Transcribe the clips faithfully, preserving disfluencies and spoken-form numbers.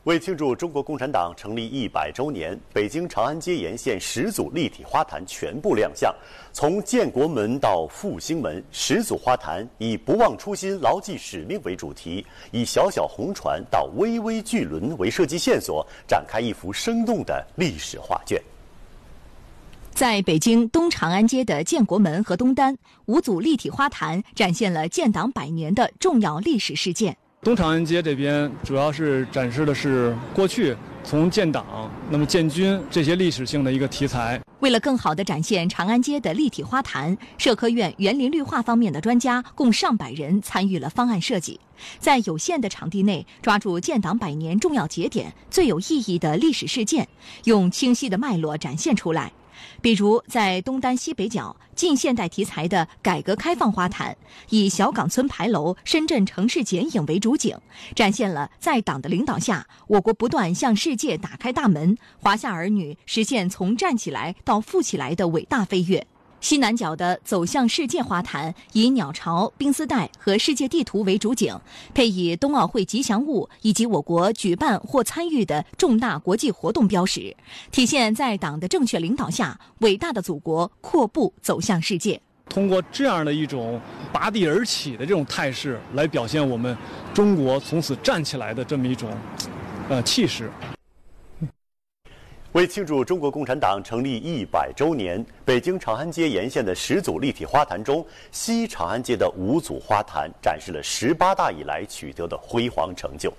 为庆祝中国共产党成立一百周年，北京长安街沿线十组立体花坛全部亮相。从建国门到复兴门，十组花坛以“不忘初心、牢记使命”为主题，以小小红船到巍巍巨轮为设计线索，展开一幅生动的历史画卷。 在北京东长安街的建国门和东单，五组立体花坛展现了建党百年的重要历史事件。 东长安街这边主要是展示的是过去从建党、那么建军这些历史性的一个题材。 为了更好地展现长安街的立体花坛，社科院园林绿化方面的专家共上百人参与了方案设计，在有限的场地内抓住建党百年重要节点、最有意义的历史事件，用清晰的脉络展现出来。比如在东单西北角，近现代题材的改革开放花坛，以小岗村牌楼、深圳城市剪影为主景，展现了在党的领导下，我国不断向世界打开大门，华夏儿女实现从站起来到富起来的伟大飞跃。西南角的走向世界花坛以鸟巢、冰丝带和世界地图为主景，配以冬奥会吉祥物以及我国举办或参与的重大国际活动标识，体现在党的正确领导下，伟大的祖国阔步走向世界。 通过这样的一种拔地而起的这种态势，来表现我们中国从此站起来的这么一种呃气势。 为庆祝中国共产党成立一百周年，北京长安街沿线的十组立体花坛中，西长安街的五组花坛展示了十八大以来取得的辉煌成就。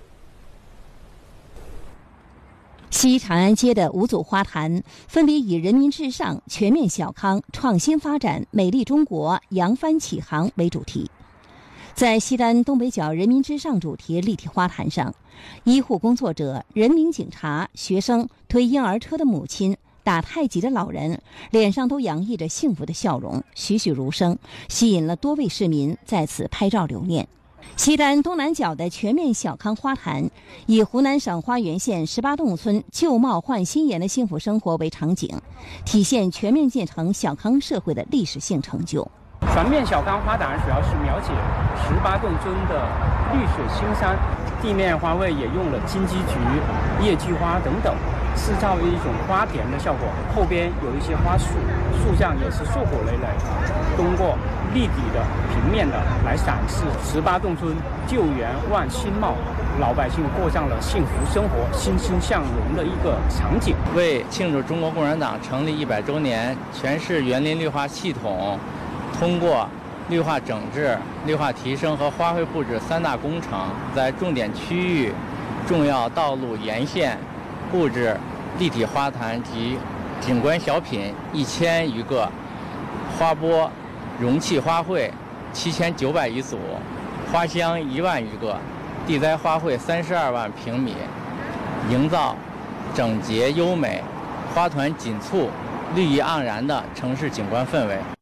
西长安街的五组花坛分别以“人民至上、全面小康、创新发展、美丽中国、扬帆起航”为主题。在西单东北角“人民至上”主题立体花坛上，医护工作者、人民警察、学生、推婴儿车的母亲、打太极的老人，脸上都洋溢着幸福的笑容，栩栩如生，吸引了多位市民在此拍照留念。西单东南角的全面小康花坛，以湖南省花垣县十八洞村旧貌换新颜的幸福生活为场景，体现全面建成小康社会的历史性成就。 全面小康花坛主要是描写十八洞村的绿水青山，地面花卉也用了金鸡菊、叶菊花等等，制造了一种花田的效果。后边有一些花树，树上也是硕果累累，通过立体的、平面的来展示十八洞村旧园换新貌，老百姓过上了幸福生活、欣欣向荣的一个场景。 为庆祝中国共产党成立一百周年，全市园林绿化系统通过绿化整治、绿化提升和花卉布置三大工程，在重点区域、重要道路沿线布置立体花坛及景观小品一千余个，花钵、容器花卉七千九百余组，花箱一万余个，地栽花卉三十二万平米，营造整洁优美、花团锦簇、绿意盎然的城市景观氛围。